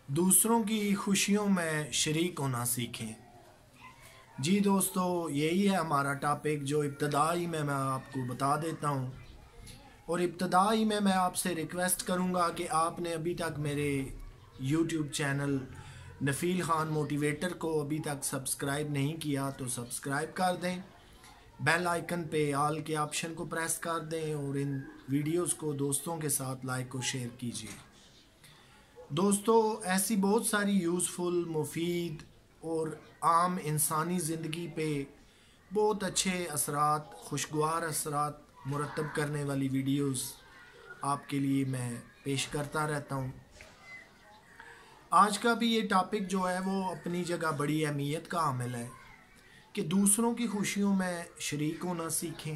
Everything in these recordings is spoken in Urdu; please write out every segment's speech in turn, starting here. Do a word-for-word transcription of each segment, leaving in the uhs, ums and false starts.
دوسروں کی خوشیوں میں شریک ہونا سیکھیں۔ جی دوستو، یہی ہے ہمارا ٹاپک جو ابتدائی میں میں آپ کو بتا دیتا ہوں، اور ابتدائی میں میں آپ سے ریکویسٹ کروں گا کہ آپ نے ابھی تک میرے YouTube channel Nafeel Khan motivator کو ابھی تک سبسکرائب نہیں کیا تو سبسکرائب کر دیں، بیل آئیکن پہ آل کے آپشن کو پریس کر دیں اور ان ویڈیوز کو دوستوں کے ساتھ لائک و شیئر کیجیے۔ دوستو، ایسی بہت ساری یوزفل، مفید اور عام انسانی زندگی پہ بہت اچھے اثرات، خوشگوار اثرات مرتب کرنے والی ویڈیوز آپ کے لیے میں پیش کرتا رہتا ہوں۔ آج کا بھی یہ ٹاپک جو ہے وہ اپنی جگہ بڑی اہمیت کا حامل ہے کہ دوسروں کی خوشیوں میں شریک ہونا سیکھیں،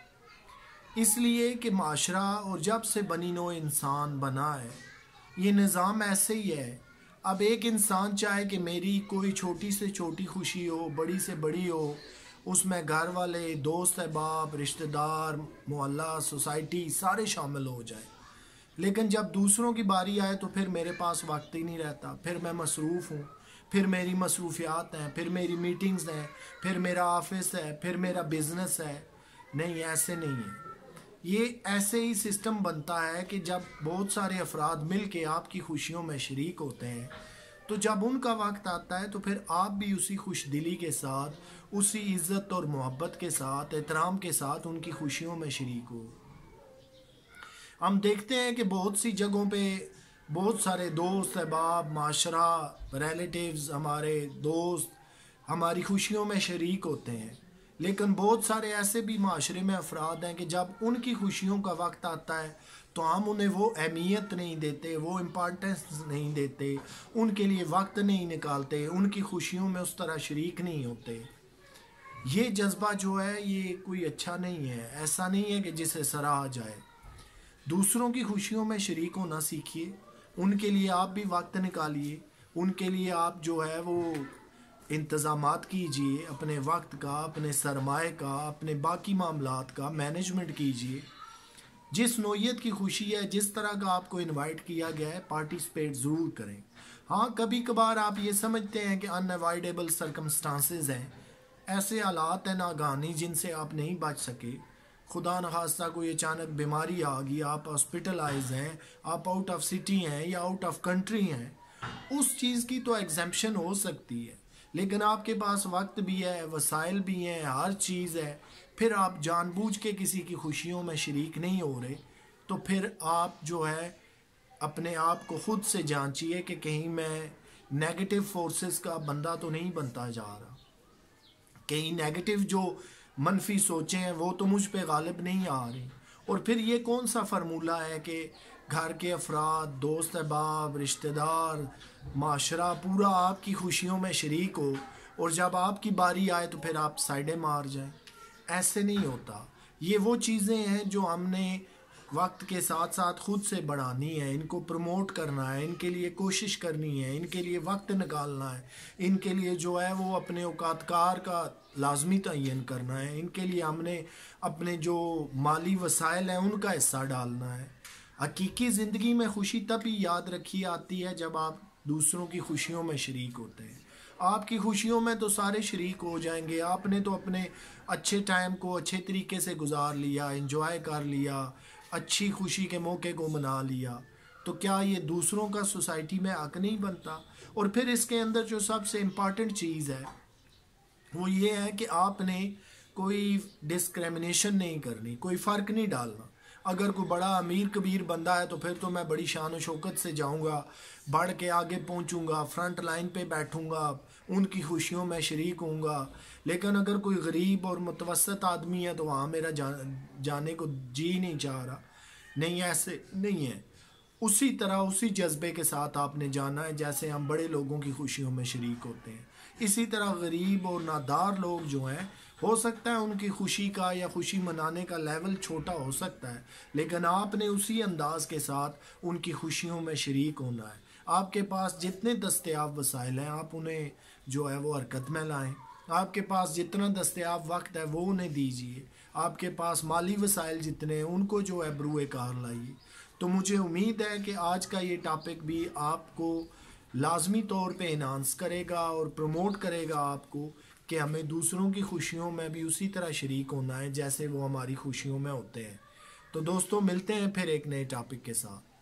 اس لیے کہ معاشرہ اور جب سے بنی نوع انسان بنا ہے، یہ نظام ایسے ہی ہے۔ اب ایک انسان چاہے کہ میری کوئی چھوٹی سے چھوٹی خوشی ہو، بڑی سے بڑی ہو، اس میں گھر والے، دوست احباب، رشتہ دار، محلہ، سوسائٹی سارے شامل ہو جائیں، لیکن جب دوسروں کی باری آئے تو پھر میرے پاس وقت ہی نہیں رہتا، پھر میں مصروف ہوں، پھر میری مصروفیات ہیں، پھر میری میٹنگز ہیں، پھر میرا آفس ہے، پھر میرا بزنس ہے۔ نہیں، ایسے نہیں ہے۔ یہ ایسے ہی سسٹم بنتا ہے کہ جب بہت سارے افراد مل کے آپ کی خوشیوں میں شریک ہوتے ہیں تو جب ان کا وقت آتا ہے تو پھر آپ بھی اسی خوش دلی کے ساتھ، اسی عزت اور محبت کے ساتھ، احترام کے ساتھ ان کی خوشیوں میں شریک ہو۔ ہم دیکھتے ہیں کہ بہت سی جگہوں پہ بہت سارے دوست احباب، معاشرہ، ریلیٹیوز، ہمارے دوست ہماری خوشیوں میں شریک ہوتے ہیں، لیکن بہت سارے ایسے بھی معاشرے میں افراد ہیں کہ جب ان کی خوشیوں کا وقت آتا ہے تو ہم انہیں وہ اہمیت نہیں دیتے، وہ امپارٹنس نہیں دیتے، ان کے لیے وقت نہیں نکالتے، ان کی خوشیوں میں اس طرح شریک نہیں ہوتے۔ یہ جذبہ جو ہے یہ کوئی اچھا نہیں ہے، ایسا نہیں ہے کہ جسے سراہا جائے۔ دوسروں کی خوشیوں میں شریک ہونا سیکھیے، ان کے لیے آپ بھی وقت نکالیے، ان کے لیے آپ جو ہے وہ انتظامات کیجیے، اپنے وقت کا، اپنے سرمایہ کا، اپنے باقی معاملات کا مینجمنٹ کیجیے۔ جس نوعیت کی خوشی ہے، جس طرح کا آپ کو انوائٹ کیا گیا ہے، پارٹیسپیٹ ضرور کریں۔ ہاں، کبھی کبھار آپ یہ سمجھتے ہیں کہ ان اوائڈیبل سرکمسٹانسز ہیں، ایسے حالات ہیں ناگہانی جن سے آپ نہیں بچ سکے، خدا نخواستہ کوئی اچانک بیماری آ گئی، آپ ہاسپٹلائز ہیں، آپ آؤٹ آف سٹی ہیں یا آؤٹ آف کنٹری ہیں، اس چیز کی تو ایگزمپشن ہو سکتی ہے، لیکن آپ کے پاس وقت بھی ہے، وسائل بھی ہیں، ہر چیز ہے، پھر آپ جان بوجھ کے کسی کی خوشیوں میں شریک نہیں ہو رہے، تو پھر آپ جو ہے اپنے آپ کو خود سے جانچیے کہ کہیں میں نیگیٹو فورسز کا بندہ تو نہیں بنتا جا رہا، کہیں نیگیٹو جو منفی سوچیں ہیں وہ تو مجھ پہ غالب نہیں آ رہی۔ اور پھر یہ کون سا فرمولہ ہے کہ گھر کے افراد، دوست احباب، رشتہ دار، معاشرہ پورا آپ کی خوشیوں میں شریک ہو اور جب آپ کی باری آئے تو پھر آپ سائڈیں مار جائیں؟ ایسے نہیں ہوتا۔ یہ وہ چیزیں ہیں جو ہم نے وقت کے ساتھ ساتھ خود سے بڑھانی ہے، ان کو پروموٹ کرنا ہے، ان کے لیے کوشش کرنی ہے، ان کے لیے وقت نکالنا ہے، ان کے لیے جو ہے وہ اپنے اوقات کار کا لازمی تعین کرنا ہے، ان کے لیے ہم نے اپنے جو مالی وسائل ہیں ان کا حصہ ڈالنا ہے۔ حقیقی زندگی میں خوشی تب ہی یاد رکھی آتی ہے جب آپ دوسروں کی خوشیوں میں شریک ہوتے ہیں۔ آپ کی خوشیوں میں تو سارے شریک ہو جائیں گے، آپ نے تو اپنے اچھے ٹائم کو اچھے طریقے سے گزار لیا، انجوائے کر لیا، اچھی خوشی کے موقع کو منا لیا، تو کیا یہ دوسروں کا سوسائٹی میں حق نہیں بنتا؟ اور پھر اس کے اندر جو سب سے امپارٹنٹ چیز ہے وہ یہ ہے کہ آپ نے کوئی ڈسکریمنیشن نہیں کرنی، کوئی فرق نہیں ڈالنا۔ اگر کوئی بڑا امیر کبیر بندہ ہے تو پھر تو میں بڑی شان و شوکت سے جاؤں گا، بڑھ کے آگے پہنچوں گا، فرنٹ لائن پہ بیٹھوں گا، ان کی خوشیوں میں شریک ہوں گا۔ لیکن اگر کوئی غریب اور متوسط آدمی ہے تو وہاں میرا جانے کو جی نہیں چاہ رہا۔ نہیں، ایسے نہیں ہے۔ اسی طرح اسی جذبے کے ساتھ آپ نے جانا ہے جیسے ہم بڑے لوگوں کی خوشیوں میں شریک ہوتے ہیں۔ اسی طرح غریب اور نادار لوگ جو ہیں، ہو سکتا ہے ان کی خوشی کا یا خوشی منانے کا لیول چھوٹا ہو سکتا ہے، لیکن آپ نے اسی انداز کے ساتھ ان کی خوشیوں میں شریک ہونا ہے۔ آپ کے پاس جتنے دستیاب وسائل ہیں آپ انہیں جو ہے وہ حرکت میں لائیں، آپ کے پاس جتنا دستیاب وقت ہے وہ انہیں دیجیے، آپ کے پاس مالی وسائل جتنے ہیں ان کو جو ہے بروئے کار لائیے۔ تو مجھے امید ہے کہ آج کا یہ ٹاپک بھی آپ کو لازمی طور پہ انہانس کرے گا اور پروموٹ کرے گا آپ کو کہ ہمیں دوسروں کی خوشیوں میں بھی اسی طرح شریک ہونا ہے جیسے وہ ہماری خوشیوں میں ہوتے ہیں۔ تو دوستوں ملتے ہیں پھر ایک نئے ٹاپک کے ساتھ۔